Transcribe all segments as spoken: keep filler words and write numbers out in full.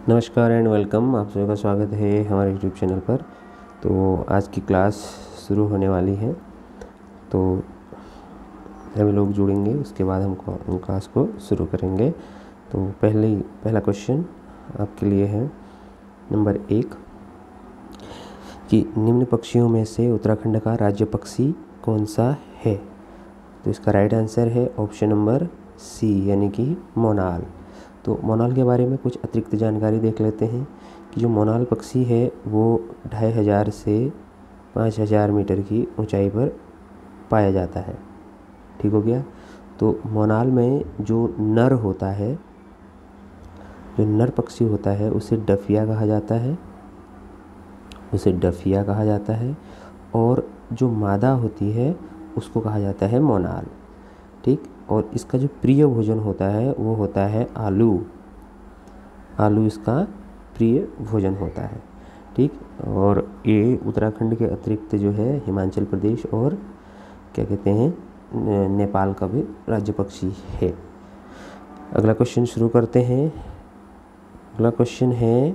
नमस्कार and welcome. आप सभी का स्वागत है हमारे यूट्यूब चैनल पर। तो आज की क्लास शुरू होने वाली है, तो सभी लोग जुड़ेंगे, उसके बाद हम हम क्लास को शुरू करेंगे। तो पहले पहला क्वेश्चन आपके लिए है नंबर एक कि निम्न पक्षियों में से उत्तराखंड का राज्य पक्षी कौन सा है। तो इसका राइट आंसर है ऑप्शन नंबर सी यानी कि मोनाल। तो मोनाल के बारे में कुछ अतिरिक्त जानकारी देख लेते हैं कि जो मोनाल पक्षी है वो ढाई हज़ार से पाँच हज़ार मीटर की ऊंचाई पर पाया जाता है। ठीक हो गया। तो मोनाल में जो नर होता है, जो नर पक्षी होता है उसे डफिया कहा जाता है, उसे डफिया कहा जाता है। और जो मादा होती है उसको कहा जाता है मोनाल। ठीक। और इसका जो प्रिय भोजन होता है वो होता है आलू। आलू इसका प्रिय भोजन होता है। ठीक। और ये उत्तराखंड के अतिरिक्त जो है हिमाचल प्रदेश और क्या कहते हैं नेपाल का भी राज्य पक्षी है। अगला क्वेश्चन शुरू करते हैं। अगला क्वेश्चन है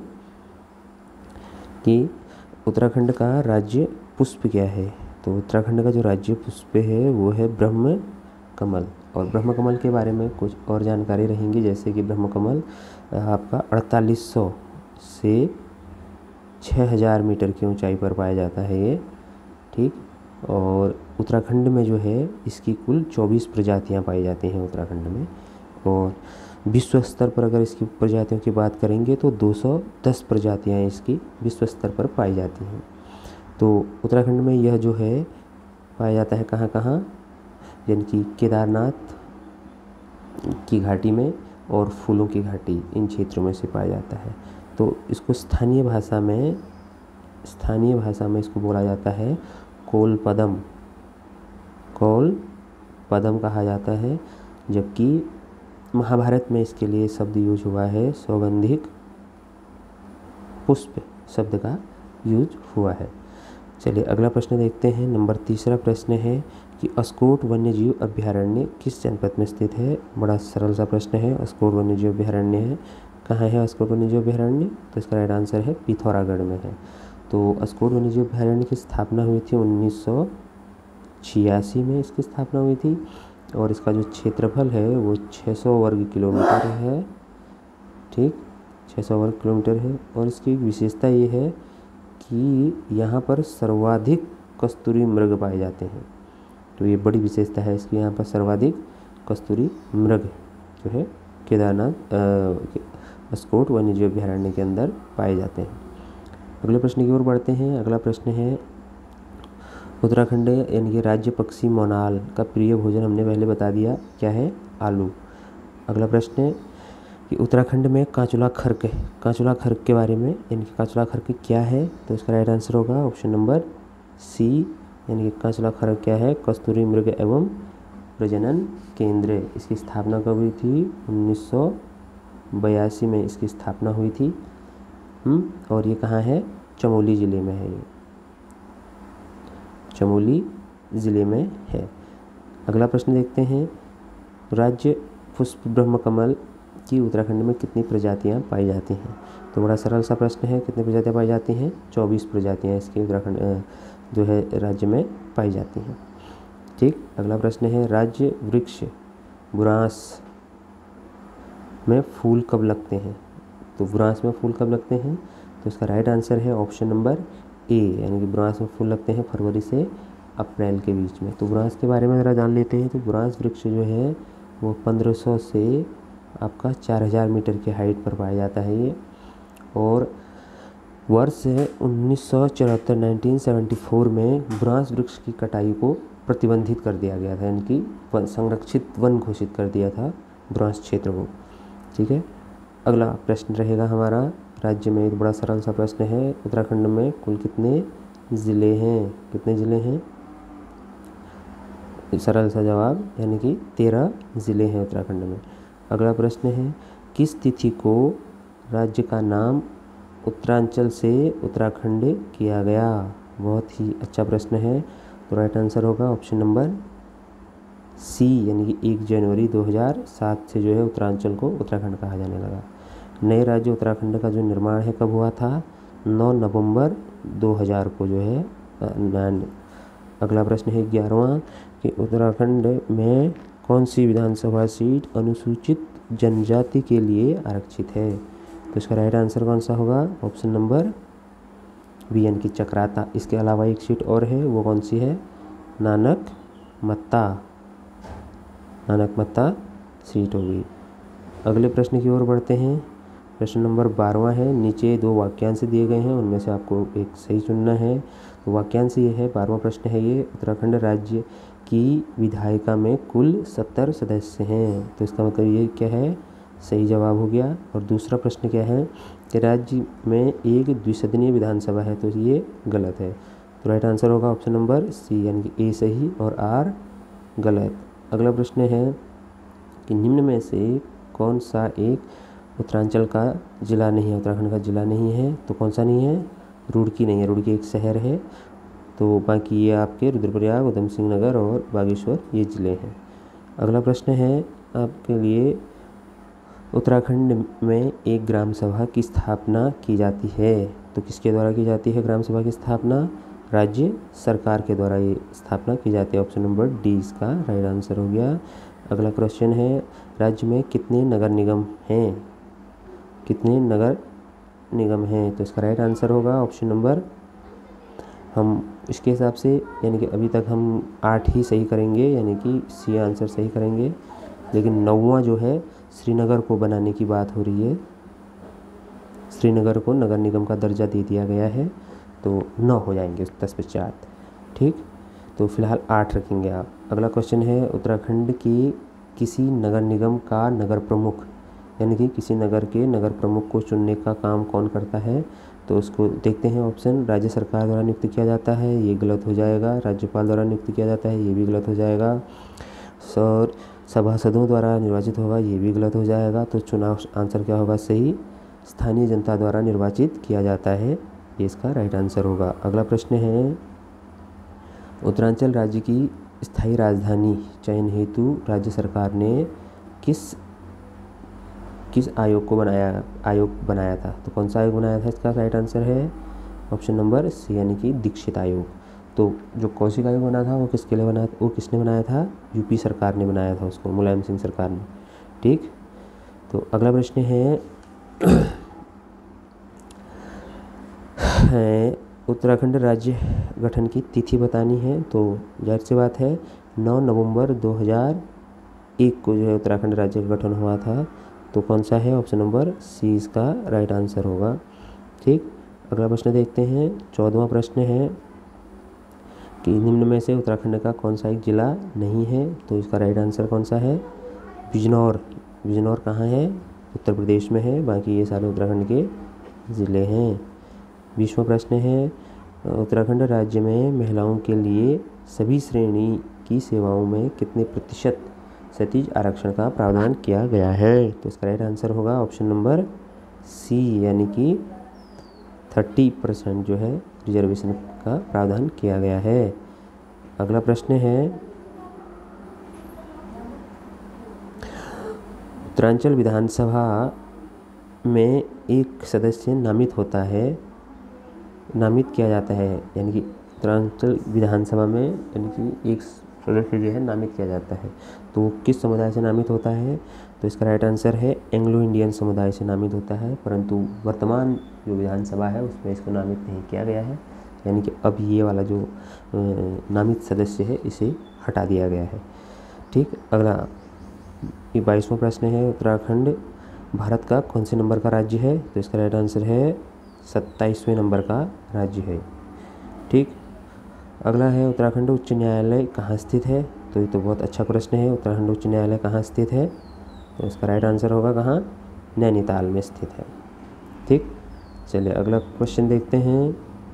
कि उत्तराखंड का राज्य पुष्प क्या है। तो उत्तराखंड का जो राज्य पुष्प है वो है ब्रह्म कमल। और ब्रह्म कमल के बारे में कुछ और जानकारी रहेंगी, जैसे कि ब्रह्म कमल आपका अड़तालीस सौ से छः हज़ार मीटर की ऊंचाई पर पाया जाता है ये। ठीक। और उत्तराखंड में जो है इसकी कुल चौबीस प्रजातियां पाई जाती हैं उत्तराखंड में। और विश्व स्तर पर अगर इसकी प्रजातियों की बात करेंगे तो दो सौ दस प्रजातियां इसकी विश्व स्तर पर पाई जाती हैं। तो उत्तराखंड में यह जो है पाया जाता है कहाँ कहाँ, यानी कि केदारनाथ की घाटी में और फूलों की घाटी, इन क्षेत्रों में से पाया जाता है। तो इसको स्थानीय भाषा में स्थानीय भाषा में इसको बोला जाता है कोल पदम, कोल पदम कहा जाता है। जबकि महाभारत में इसके लिए शब्द यूज हुआ है सौगंधिक पुष्प शब्द का यूज हुआ है। चलिए अगला प्रश्न देखते हैं। नंबर तीसरा प्रश्न है कि अस्कोट वन्यजीव अभयारण्य किस जनपद में स्थित है। बड़ा सरल सा प्रश्न है। अस्कोट वन्यजीव अभयारण्य है, कहाँ है अस्कोट वन्यजीव अभयारण्य। तो इसका राइट आंसर है पिथौरागढ़ में है। तो अस्कोट वन्यजीव अभयारण्य की स्थापना हुई थी उन्नीस सौ छियासी में इसकी स्थापना हुई थी। और इसका जो क्षेत्रफल है वो छः सौ वर्ग किलोमीटर है। ठीक, छः सौ वर्ग किलोमीटर है। और इसकी विशेषता ये है कि यहाँ पर सर्वाधिक कस्तूरी मृग पाए जाते हैं। तो ये बड़ी विशेषता है इसकी, यहाँ पर सर्वाधिक कस्तूरी मृग जो है केदारनाथ अस्कोट वन्यजीव अभयारण्य के अंदर पाए जाते हैं। अगले प्रश्न की ओर बढ़ते हैं। अगला प्रश्न है उत्तराखंड यानी कि राज्य पक्षी मोनाल का प्रिय भोजन हमने पहले बता दिया क्या है, आलू। अगला प्रश्न है कि उत्तराखंड में कांचुला खर्क है, कांचुला खर्क के बारे में, यानी कि कांचुला खर्क क्या है। तो इसका राइट आंसर होगा ऑप्शन नंबर सी, यानी कि कांचुला खर्क क्या है, कस्तूरी मृग एवं प्रजनन केंद्र। इसकी स्थापना कब हुई थी, उन्नीस सौ बयासी में इसकी स्थापना हुई थी। हम्म और ये कहाँ है, चमोली ज़िले में है, ये चमोली ज़िले में है। अगला प्रश्न देखते हैं। राज्य पुष्प ब्रह्म कमल की उत्तराखंड में कितनी प्रजातियां पाई जाती हैं। तो बड़ा सरल सा प्रश्न है, कितनी प्रजातियां पाई जाती हैं, चौबीस प्रजातियां इसकी उत्तराखंड जो है राज्य में पाई जाती हैं। ठीक। अगला प्रश्न है राज्य वृक्ष बुरांस में फूल कब लगते हैं। तो बुरांस में फूल कब लगते हैं, तो इसका राइट आंसर है ऑप्शन नंबर ए, यानी कि बुरांस में फूल लगते हैं फरवरी से अप्रैल के बीच में। तो बुरांस के बारे में ज़रा जान लेते हैं। तो बुरांस वृक्ष जो है वो पंद्रह सौ से आपका चार हज़ार मीटर की हाइट पर पाया जाता है ये। और वर्ष है उन्नीस सौ चौहत्तर नाइनटीन सेवेंटी फोर में बुरांस वृक्ष की कटाई को प्रतिबंधित कर दिया गया था, यानी कि वन संरक्षित वन घोषित कर दिया था बुरांस क्षेत्र को। ठीक है। अगला प्रश्न रहेगा हमारा, राज्य में एक बड़ा सरल सा प्रश्न है, उत्तराखंड में कुल कितने ज़िले हैं, कितने ज़िले हैं, सरल सा जवाब यानी कि तेरह ज़िले हैं उत्तराखंड में। अगला प्रश्न है किस तिथि को राज्य का नाम उत्तरांचल से उत्तराखंड किया गया। बहुत ही अच्छा प्रश्न है। तो राइट आंसर होगा ऑप्शन नंबर सी, यानी कि एक जनवरी दो हज़ार सात से जो है उत्तरांचल को उत्तराखंड कहा जाने लगा। नए राज्य उत्तराखंड का जो निर्माण है कब हुआ था? नौ नवंबर दो हज़ार को जो है। अगला प्रश्न है ग्यारहवां कि उत्तराखंड में कौन सी विधानसभा सीट अनुसूचित जनजाति के लिए आरक्षित है? तो इसका राइट आंसर कौन सा होगा? ऑप्शन नंबर बी यानी कि चक्राता। इसके अलावा एक सीट और है, वो कौन सी है? नानक मत्ता। नानक मत्ता सीट होगी। अगले प्रश्न की ओर बढ़ते हैं। प्रश्न नंबर बारहवां है। नीचे दो वाक्यांश दिए गए हैं, उनमें से आपको एक सही चुनना है। तो वाक्यांश ये है, बारहवां प्रश्न है ये, उत्तराखंड राज्य की विधायिका में कुल सत्तर सदस्य हैं। तो इसका मतलब ये क्या है? सही जवाब हो गया। और दूसरा प्रश्न क्या है कि राज्य में एक द्विसदनीय विधानसभा है, तो ये गलत है। तो राइट आंसर होगा ऑप्शन नंबर सी यानी कि ए सही और आर गलत। अगला प्रश्न है कि निम्न में से कौन सा एक उत्तरांचल का जिला नहीं है, उत्तराखंड का जिला नहीं है? तो कौन सा नहीं है? रुड़की नहीं है, रुड़की एक शहर है। तो बाकी ये आपके रुद्रप्रयाग, उधम सिंह नगर और बागेश्वर ये ज़िले हैं। अगला प्रश्न है आपके लिए, उत्तराखंड में एक ग्राम सभा की स्थापना की जाती है, तो किसके द्वारा की जाती है ग्राम सभा की स्थापना? राज्य सरकार के द्वारा ये स्थापना की जाती है। ऑप्शन नंबर डी इसका राइट आंसर हो गया। अगला क्वेश्चन है, राज्य में कितने नगर निगम हैं? कितने नगर निगम हैं? तो इसका राइट आंसर होगा ऑप्शन नंबर, हम इसके हिसाब से यानी कि अभी तक हम आठ ही सही करेंगे, यानी कि सी आंसर सही करेंगे। लेकिन नौवां जो है श्रीनगर को बनाने की बात हो रही है, श्रीनगर को नगर निगम का दर्जा दे दिया गया है, तो नौ हो जाएंगे दस पे चार। ठीक, तो फिलहाल आठ रखेंगे आप। अगला क्वेश्चन है, उत्तराखंड की किसी नगर निगम का नगर प्रमुख यानी कि किसी नगर के नगर प्रमुख को चुनने का काम कौन करता है? तो उसको देखते हैं ऑप्शन। राज्य सरकार द्वारा नियुक्त किया जाता है, ये गलत हो जाएगा। राज्यपाल द्वारा नियुक्त किया जाता है, ये भी गलत हो जाएगा। सर सभासदों द्वारा निर्वाचित होगा, ये भी गलत हो जाएगा। तो चुनाव आंसर क्या होगा सही? स्थानीय जनता द्वारा निर्वाचित किया जाता है, ये इसका राइट आंसर होगा। अगला प्रश्न है, उत्तरांचल राज्य की स्थायी राजधानी चयन हेतु राज्य सरकार ने किस किस आयोग को बनाया आयोग बनाया था? तो कौन सा आयोग बनाया था? इसका राइट आंसर है ऑप्शन नंबर सी यानी कि दीक्षित आयोग। तो जो कौशिक आयोग बना था वो किसके लिए बना वो किसने बनाया था? यूपी सरकार ने बनाया था उसको, मुलायम सिंह सरकार ने। ठीक, तो अगला प्रश्न है, है उत्तराखंड राज्य गठन की तिथि बतानी है। तो जाहिर सी बात है नौ नवंबर दो हज़ार एक को जो है उत्तराखंड राज्य का गठन हुआ था। तो कौन सा है? ऑप्शन नंबर सी इसका राइट आंसर होगा। ठीक, अगला प्रश्न देखते हैं। चौदहवां प्रश्न है कि निम्न में से उत्तराखंड का कौन सा एक जिला नहीं है? तो इसका राइट आंसर कौन सा है? बिजनौर। बिजनौर कहाँ है? उत्तर प्रदेश में है। बाकी ये सारे उत्तराखंड के ज़िले हैं। बीसवां प्रश्न है, उत्तराखंड राज्य में महिलाओं के लिए सभी श्रेणी की सेवाओं में कितने प्रतिशत सतीज आरक्षण का प्रावधान किया गया है? तो इसका राइट आंसर होगा ऑप्शन नंबर सी यानी कि तीस परसेंट जो है रिजर्वेशन का प्रावधान किया गया है। अगला प्रश्न है, उत्तरांचल विधानसभा में एक सदस्य नामित होता है नामित किया जाता है यानी कि उत्तरांचल विधानसभा में यानी कि एक सदस्य जो है नामित किया जाता है, तो किस समुदाय से नामित होता है? तो इसका राइट आंसर है एंग्लो इंडियन समुदाय से नामित होता है। परंतु वर्तमान जो विधानसभा है उसमें इसको नामित नहीं किया गया है, यानी कि अब ये वाला जो नामित सदस्य है इसे हटा दिया गया है। ठीक, अगला ये बाईसवां प्रश्न है, उत्तराखंड भारत का कौन से नंबर का राज्य है? तो इसका राइट आंसर है सत्ताईसवें नंबर का राज्य है। ठीक, अगला है, उत्तराखंड उच्च न्यायालय कहाँ स्थित है? तो ये तो बहुत अच्छा प्रश्न है। उत्तराखंड उच्च न्यायालय कहाँ स्थित है? तो इसका राइट आंसर होगा कहाँ? नैनीताल में स्थित है। ठीक, चलिए अगला क्वेश्चन देखते हैं।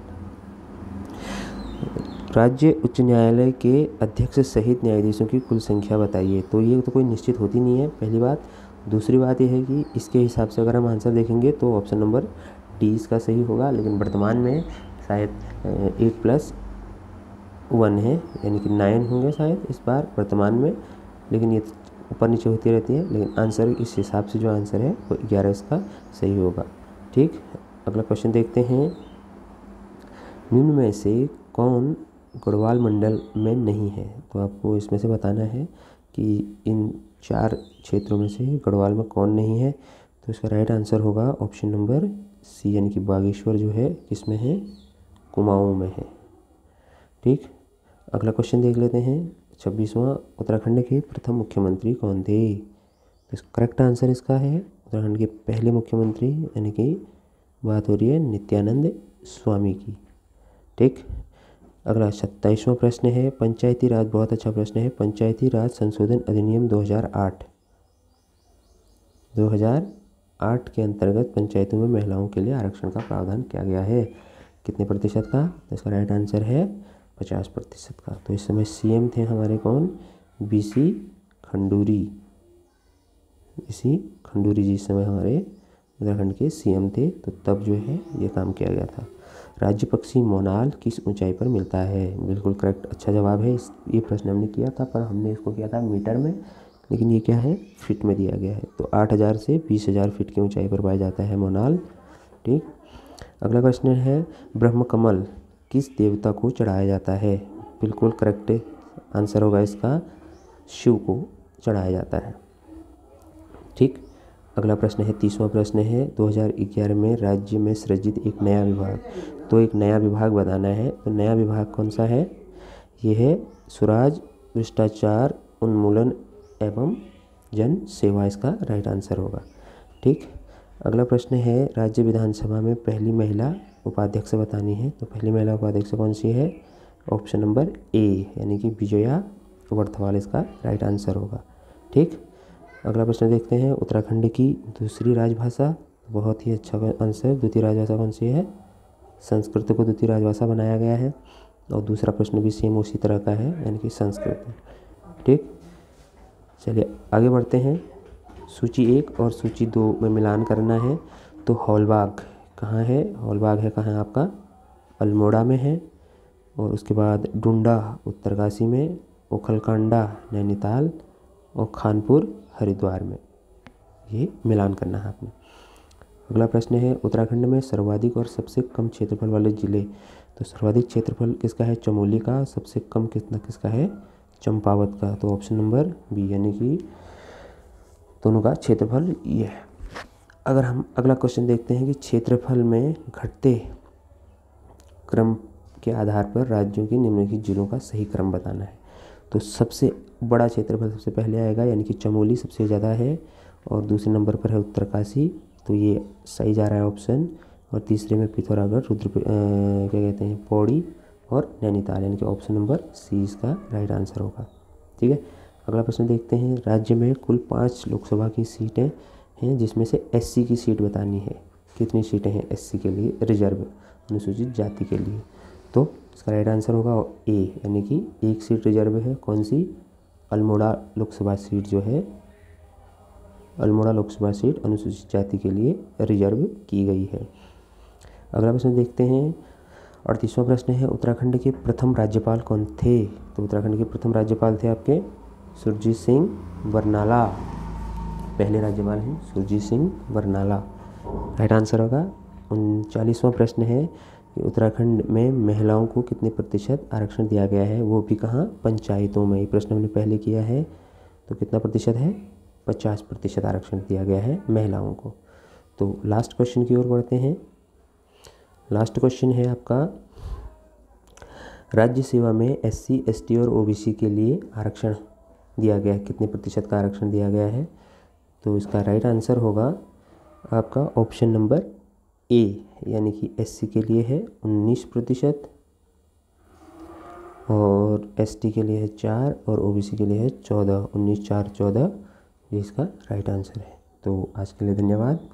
राज्य उच्च न्यायालय के अध्यक्ष सहित न्यायाधीशों की कुल संख्या बताइए। तो ये तो कोई निश्चित होती नहीं है, पहली बात। दूसरी बात यह है कि इसके हिसाब से अगर हम आंसर देखेंगे तो ऑप्शन नंबर डी इसका सही होगा, लेकिन वर्तमान में शायद एट प्लस वन है यानी कि नाइन होंगे शायद इस बार वर्तमान में, लेकिन ये ऊपर नीचे होती रहती है, लेकिन आंसर इस हिसाब से जो आंसर है वो ग्यारह इसका सही होगा। ठीक, अगला क्वेश्चन देखते हैं। निम्न में से कौन गढ़वाल मंडल में नहीं है? तो आपको इसमें से बताना है कि इन चार क्षेत्रों में से गढ़वाल में कौन नहीं है। तो इसका राइट आंसर होगा ऑप्शन नंबर सी, यानी कि बागेश्वर जो है किसमें है? कुमाऊं में है। ठीक, अगला क्वेश्चन देख लेते हैं। छब्बीसवां, उत्तराखंड के प्रथम मुख्यमंत्री कौन थे? तो करेक्ट आंसर इसका है उत्तराखंड के पहले मुख्यमंत्री, यानी कि बात हो रही है नित्यानंद स्वामी की। ठीक, अगला सत्ताईसवां प्रश्न है पंचायती राज, बहुत अच्छा प्रश्न है। पंचायती राज संशोधन अधिनियम दो हज़ार आठ दो हज़ार आठ के अंतर्गत पंचायतों में महिलाओं के लिए आरक्षण का प्रावधान किया गया है। कितने प्रतिशत का? तो इसका राइट आंसर है पचास प्रतिशत का। तो इस समय सीएम थे हमारे कौन? बीसी खंडूरी। बीसी खंडूरी जी इस समय हमारे उत्तराखंड के सीएम थे, तो तब जो है ये काम किया गया था। राज्य पक्षी मोनाल किस ऊंचाई पर मिलता है? बिल्कुल करेक्ट, अच्छा जवाब है। इस ये प्रश्न हमने किया था, पर हमने इसको किया था मीटर में, लेकिन ये क्या है? फीट में दिया गया है। तो आठ हज़ार से बीस हज़ार फीट की ऊंचाई पर पाया जाता है मोनाल। ठीक, अगला प्रश्न है ब्रह्म कमल किस देवता को चढ़ाया जाता है? बिल्कुल करेक्ट आंसर होगा इसका, शिव को चढ़ाया जाता है। ठीक, अगला प्रश्न है तीसवां प्रश्न है दो हज़ार ग्यारह में राज्य में सृजित एक नया विभाग, तो एक नया विभाग बताना है। तो नया विभाग कौन सा है? ये है सुराज, भ्रष्टाचार उन्मूलन एवं जन सेवा, इसका राइट आंसर होगा। ठीक, अगला प्रश्न है राज्य विधानसभा में पहली महिला उपाध्यक्ष बतानी है। तो पहली महिला उपाध्यक्ष कौन सी है? ऑप्शन नंबर ए, यानी कि विजया वर्धवाल इसका राइट आंसर होगा। ठीक, अगला प्रश्न देखते हैं उत्तराखंड की दूसरी राजभाषा, बहुत ही अच्छा आंसर। द्वितीय राजभाषा कौन सी है? संस्कृत को द्वितीय राजभाषा बनाया गया है। और दूसरा प्रश्न भी सेम उसी तरह का है, यानी कि संस्कृत। ठीक, चलिए आगे बढ़ते हैं। सूची एक और सूची दो में मिलान करना है। तो हॉलबाग कहाँ है? हॉलबाग है कहाँ? आपका अल्मोड़ा में है। और उसके बाद डुंडा उत्तरकाशी में, ओखलकांडा नैनीताल और खानपुर हरिद्वार में। ये मिलान करना है आपने। अगला प्रश्न है उत्तराखंड में सर्वाधिक और सबसे कम क्षेत्रफल वाले जिले। तो सर्वाधिक क्षेत्रफल किसका है? चमोली का। सबसे कम कितना किसका है? चंपावत का। तो ऑप्शन नंबर बी, यानी कि दोनों का क्षेत्रफल ये है। अगर हम अगला क्वेश्चन देखते हैं कि क्षेत्रफल में घटते क्रम के आधार पर राज्यों की निम्नलिखित जिलों का सही क्रम बताना है। तो सबसे बड़ा क्षेत्रफल सबसे पहले आएगा, यानी कि चमोली सबसे ज़्यादा है, और दूसरे नंबर पर है उत्तरकाशी, तो ये सही जा रहा है ऑप्शन। और तीसरे में पिथौरागढ़, रुद्र क्या कहते हैं, पौड़ी और नैनीताल, यानी कि ऑप्शन नंबर सी इसका राइट आंसर होगा। ठीक है, अगला प्रश्न देखते हैं। राज्य में कुल पाँच लोकसभा की सीटें हैं, जिसमें से एससी की सीट बतानी है। कितनी सीटें हैं एससी के लिए, रिजर्व अनुसूचित जाति के लिए? तो इसका राइट आंसर होगा ए, यानी कि एक सीट रिजर्व है। कौन सी? अल्मोड़ा लोकसभा सीट जो है, अल्मोड़ा लोकसभा सीट अनुसूचित जाति के लिए रिजर्व की गई है। अगला प्रश्न देखते हैं। अड़तीसवां प्रश्न है उत्तराखंड के प्रथम राज्यपाल कौन थे? तो उत्तराखंड के प्रथम राज्यपाल थे आपके सुरजीत सिंह बरनाला। पहले राज्यपाल हैं सुरजीत सिंह बरनाला, राइट आंसर होगा। उनचालीसवां प्रश्न है कि उत्तराखंड में महिलाओं को कितने प्रतिशत आरक्षण दिया गया है? वो भी कहाँ? पंचायतों में। ये प्रश्न हमने पहले किया है। तो कितना प्रतिशत है? पचास प्रतिशत आरक्षण दिया गया है महिलाओं को। तो लास्ट क्वेश्चन की ओर बढ़ते हैं। लास्ट क्वेश्चन है आपका राज्य सेवा में एससी, एसटी और ओबीसी के लिए आरक्षण दिया गया है। कितने प्रतिशत का आरक्षण दिया गया है? तो इसका राइट आंसर होगा आपका ऑप्शन नंबर ए, यानी कि एससी के लिए है उन्नीस प्रतिशत, और एसटी के लिए है चार, और ओबीसी के लिए है चौदह। उन्नीस चार चौदह, ये इसका राइट आंसर है। तो आज के लिए धन्यवाद।